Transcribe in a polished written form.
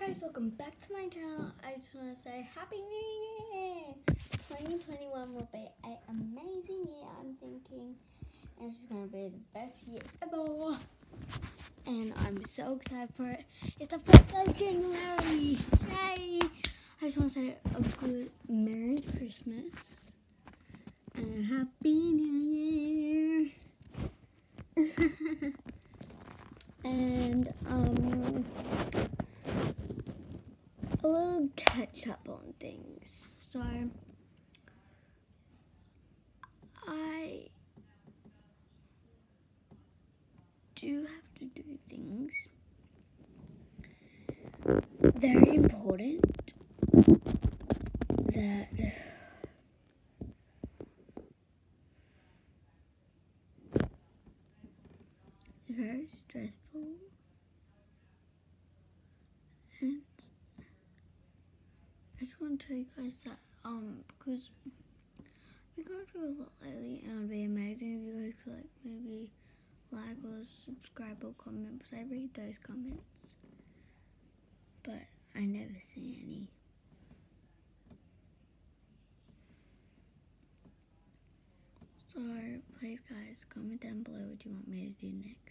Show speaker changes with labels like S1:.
S1: guys, welcome back to my channel. I just want to say Happy New Year! 2021 will be an amazing year, I'm thinking. And it's going to be the best year ever. And I'm so excited for it. It's the 1st of January! Yay! I just want to say a good Merry Christmas. And a Happy New Year! And, a little catch up on things. So I do have to do things very important that is very stressful, and I just want to tell you guys that because we go through a lot lately, and it would be amazing if you guys could maybe like or subscribe or comment, because I read those comments, but I never see any. So please guys, comment down below what you want me to do next.